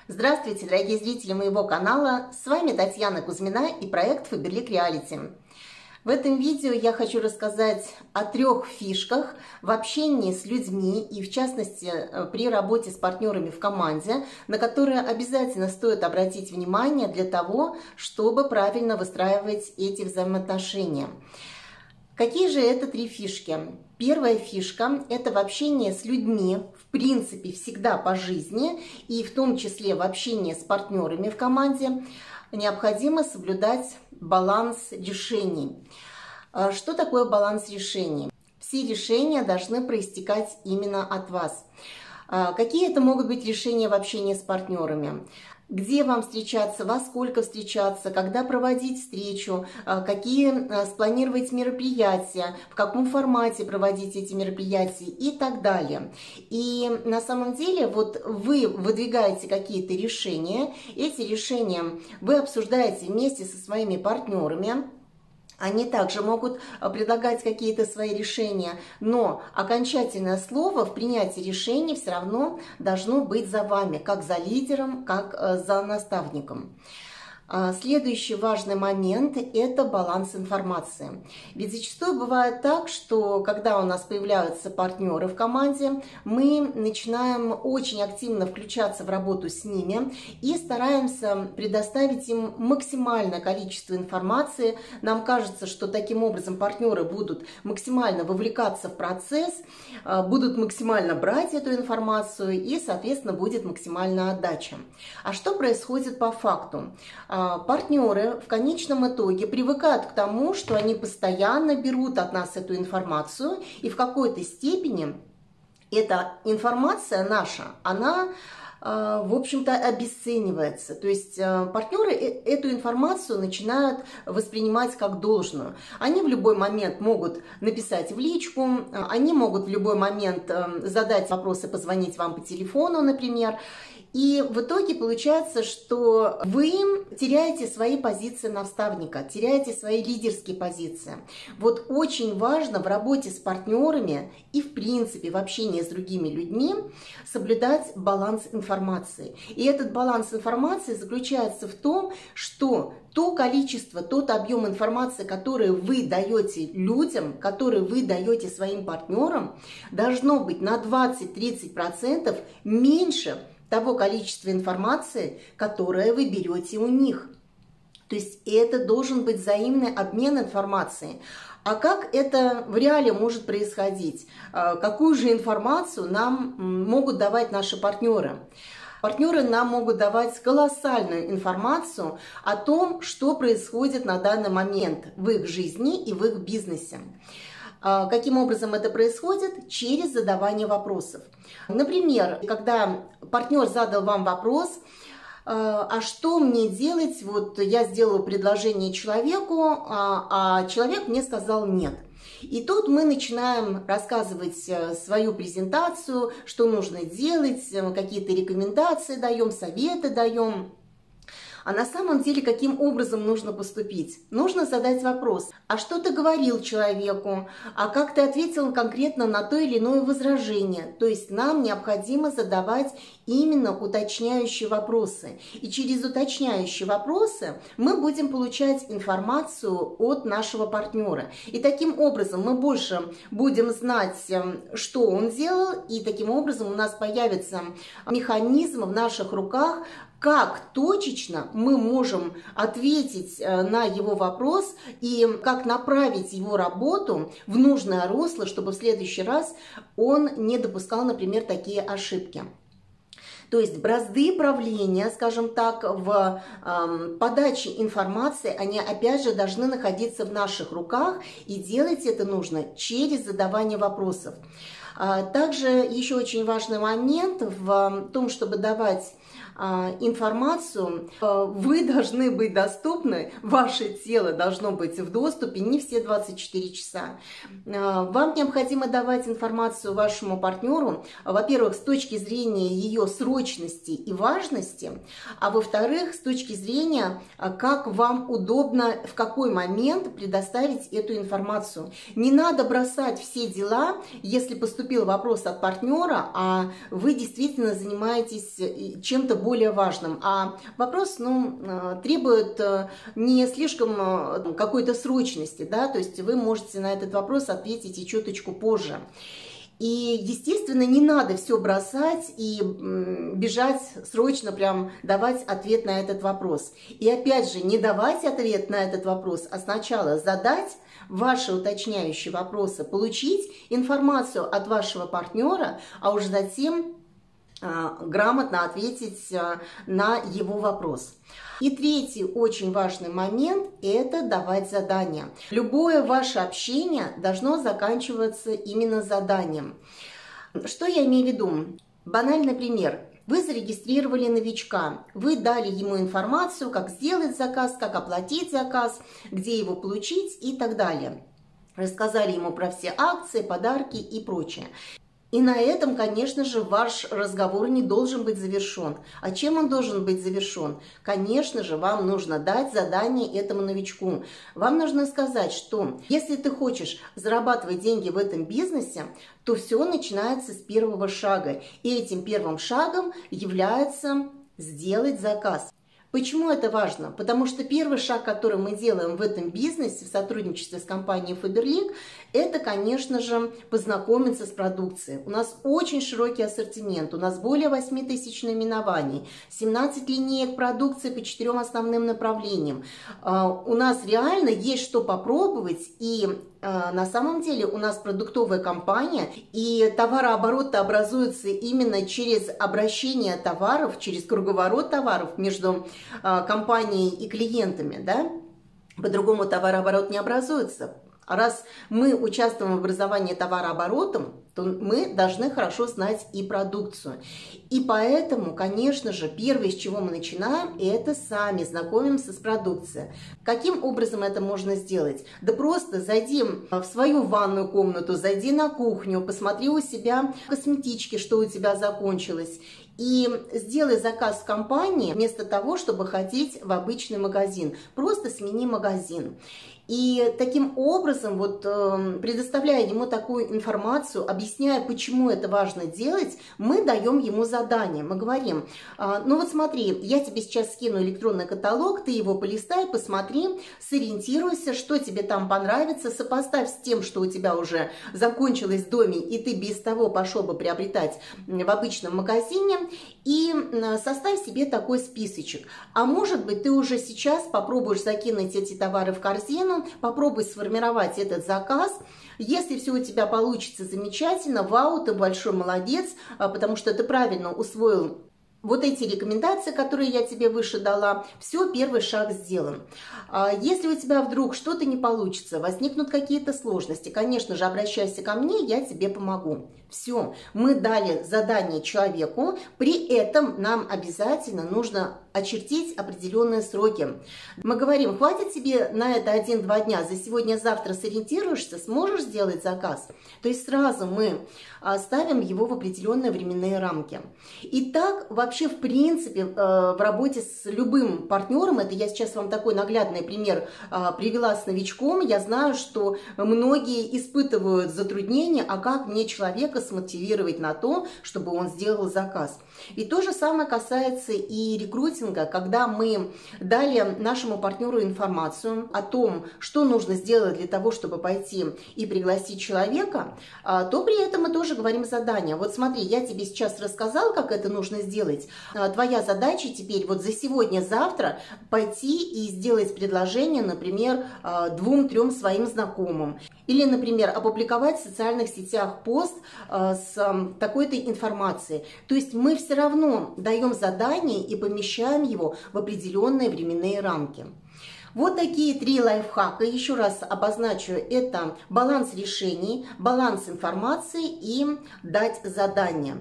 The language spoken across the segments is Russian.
Здравствуйте, дорогие зрители моего канала, с вами Татьяна Кузьмина и проект Фаберлик Реалити. В этом видео я хочу рассказать о 3 фишках в общении с людьми и в частности при работе с партнерами в команде, на которые обязательно стоит обратить внимание для того, чтобы правильно выстраивать эти взаимоотношения. Какие же это 3 фишки? Первая фишка – это в общении с людьми, в принципе, всегда по жизни, и в том числе в общении с партнерами в команде, необходимо соблюдать баланс решений. Что такое баланс решений? Все решения должны проистекать именно от вас. Какие это могут быть решения в общении с партнерами? Где вам встречаться, во сколько встречаться, когда проводить встречу, какие спланировать мероприятия, в каком формате проводить эти мероприятия и так далее. И на самом деле вот вы выдвигаете какие-то решения, эти решения вы обсуждаете вместе со своими партнерами. Они также могут предлагать какие-то свои решения, но окончательное слово в принятии решений все равно должно быть за вами, как за лидером, как за наставником. Следующий важный момент – это баланс информации. Ведь зачастую бывает так, что когда у нас появляются партнеры в команде, мы начинаем очень активно включаться в работу с ними и стараемся предоставить им максимальное количество информации. Нам кажется, что таким образом партнеры будут максимально вовлекаться в процесс, будут максимально брать эту информацию и, соответственно, будет максимальная отдача. А что происходит по факту? Партнеры в конечном итоге привыкают к тому, что они постоянно берут от нас эту информацию, и в какой-то степени эта информация наша, она, в общем-то, обесценивается. То есть партнеры эту информацию начинают воспринимать как должную. Они в любой момент могут написать в личку, они могут в любой момент задать вопросы, позвонить вам по телефону, например. И в итоге получается, что вы теряете свои позиции наставника, теряете свои лидерские позиции. Вот очень важно в работе с партнерами и в принципе в общении с другими людьми соблюдать баланс информации. И этот баланс информации заключается в том, что то количество, тот объем информации, который вы даете людям, который вы даете своим партнерам, должно быть на 20-30% меньше того количества информации, которое вы берете у них. То есть это должен быть взаимный обмен информацией. А как это в реале может происходить? Какую же информацию нам могут давать наши партнеры? Партнеры нам могут давать колоссальную информацию о том, что происходит на данный момент в их жизни и в их бизнесе. Каким образом это происходит? Через задавание вопросов. Например, когда партнер задал вам вопрос, а что мне делать? Вот я сделала предложение человеку, а человек мне сказал нет. И тут мы начинаем рассказывать свою презентацию, что нужно делать, какие-то рекомендации даем, советы даем. А на самом деле, каким образом нужно поступить? Нужно задать вопрос, а что ты говорил человеку? А как ты ответил конкретно на то или иное возражение? То есть нам необходимо задавать именно уточняющие вопросы. И через уточняющие вопросы мы будем получать информацию от нашего партнера. И таким образом мы больше будем знать, что он делал, и таким образом у нас появится механизм в наших руках, как точечно мы можем ответить на его вопрос и как направить его работу в нужное русло, чтобы в следующий раз он не допускал, например, такие ошибки. То есть бразды правления, скажем так, в подаче информации, они опять же должны находиться в наших руках, и делать это нужно через задавание вопросов. Также еще очень важный момент в том, чтобы давать информацию, вы должны быть доступны, ваше тело должно быть в доступе не все 24 часа. Вам необходимо давать информацию вашему партнеру, во-первых, с точки зрения ее срочности и важности, а во-вторых, с точки зрения, как вам удобно, в какой момент предоставить эту информацию. Не надо бросать все дела, если поступить поступил вопрос от партнера, а вы действительно занимаетесь чем-то более важным, а вопрос, требует не слишком какой-то срочности, да, то есть вы можете на этот вопрос ответить и чуточку позже. И, естественно, не надо все бросать и бежать срочно, прям давать ответ на этот вопрос. И опять же, не давать ответ на этот вопрос, а сначала задать ваши уточняющие вопросы, получить информацию от вашего партнера, а уже затем грамотно ответить на его вопрос. И третий очень важный момент – это давать задания. Любое ваше общение должно заканчиваться именно заданием. Что я имею в виду? Банальный пример. Вы зарегистрировали новичка, вы дали ему информацию, как сделать заказ, как оплатить заказ, где его получить и так далее. Рассказали ему про все акции, подарки и прочее. И на этом, конечно же, ваш разговор не должен быть завершен. А чем он должен быть завершен? Конечно же, вам нужно дать задание этому новичку. Вам нужно сказать, что если ты хочешь зарабатывать деньги в этом бизнесе, то все начинается с первого шага. И этим первым шагом является сделать заказ. Почему это важно? Потому что первый шаг, который мы делаем в этом бизнесе, в сотрудничестве с компанией Faberlic, это, конечно же, познакомиться с продукцией. У нас очень широкий ассортимент, у нас более 8000 наименований, 17 линеек продукции по 4 основным направлениям. У нас реально есть что попробовать, и на самом деле у нас продуктовая компания, и товарооборот образуется именно через обращение товаров, через круговорот товаров между компанией и клиентами, да? По-другому товарооборот не образуется. А раз мы участвуем в образовании товарооборотом, то мы должны хорошо знать и продукцию. И поэтому, конечно же, первое, с чего мы начинаем, это сами знакомимся с продукцией. Каким образом это можно сделать? Да просто зайди в свою ванную комнату, зайди на кухню, посмотри у себя косметички, что у тебя закончилось, и сделай заказ в компании вместо того, чтобы ходить в обычный магазин. Просто смени магазин. И таким образом, предоставляя ему такую информацию, объясняя, почему это важно делать, мы даем ему задание. Мы говорим, смотри, я тебе сейчас скину электронный каталог, ты его полистай, посмотри, сориентируйся, что тебе там понравится, сопоставь с тем, что у тебя уже закончилось в доме, и ты без того пошел бы приобретать в обычном магазине, и составь себе такой списочек. А может быть, ты уже сейчас попробуешь закинуть эти товары в корзину, попробуй сформировать этот заказ. Если все у тебя получится замечательно, вау, ты большой молодец, потому что ты правильно усвоил вот эти рекомендации, которые я тебе выше дала, все, первый шаг сделан. Если у тебя вдруг что-то не получится, возникнут какие-то сложности, конечно же, обращайся ко мне, я тебе помогу. Все, мы дали задание человеку, при этом нам обязательно нужно очертить определенные сроки. Мы говорим, хватит тебе на это 1-2 дня, за сегодня-завтра сориентируешься, сможешь сделать заказ? То есть сразу мы ставим его в определенные временные рамки. И так вообще в принципе в работе с любым партнером, это я сейчас вам такой наглядный пример привела с новичком, я знаю, что многие испытывают затруднения, а как мне человека смотивировать на то, чтобы он сделал заказ. И то же самое касается и рекрутинга, когда мы дали нашему партнеру информацию о том, что нужно сделать для того, чтобы пойти и пригласить человека, то при этом мы тоже говорим задание. Вот смотри, я тебе сейчас рассказал, как это нужно сделать. Твоя задача теперь вот за сегодня-завтра пойти и сделать предложение, например, 2-3 своим знакомым. Или, например, опубликовать в социальных сетях пост с такой-то информацией. То есть мы все равно даем задание и помещаем его в определенные временные рамки. Вот такие 3 лайфхака. Еще раз обозначу, это баланс решений, баланс информации и дать задание.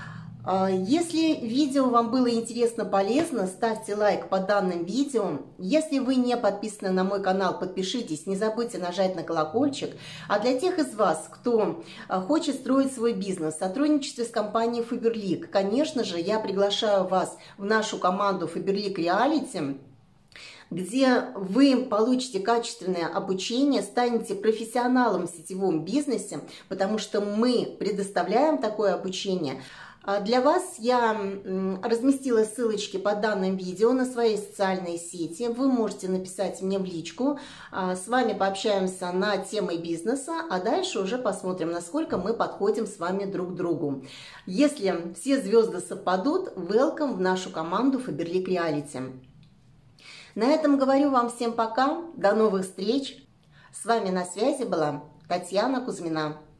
Если видео вам было интересно, полезно, ставьте лайк под данным видео. Если вы не подписаны на мой канал, подпишитесь, не забудьте нажать на колокольчик. А для тех из вас, кто хочет строить свой бизнес в сотрудничестве с компанией Faberlic, конечно же, я приглашаю вас в нашу команду Faberlic Reality, где вы получите качественное обучение, станете профессионалом в сетевом бизнесе, потому что мы предоставляем такое обучение. Для вас я разместила ссылочки по данным видео на своей социальной сети. Вы можете написать мне в личку. С вами пообщаемся на темы бизнеса, а дальше уже посмотрим, насколько мы подходим с вами друг к другу. Если все звезды совпадут, welcome в нашу команду Faberlic Reality. На этом говорю вам всем пока. До новых встреч. С вами на связи была Татьяна Кузьмина.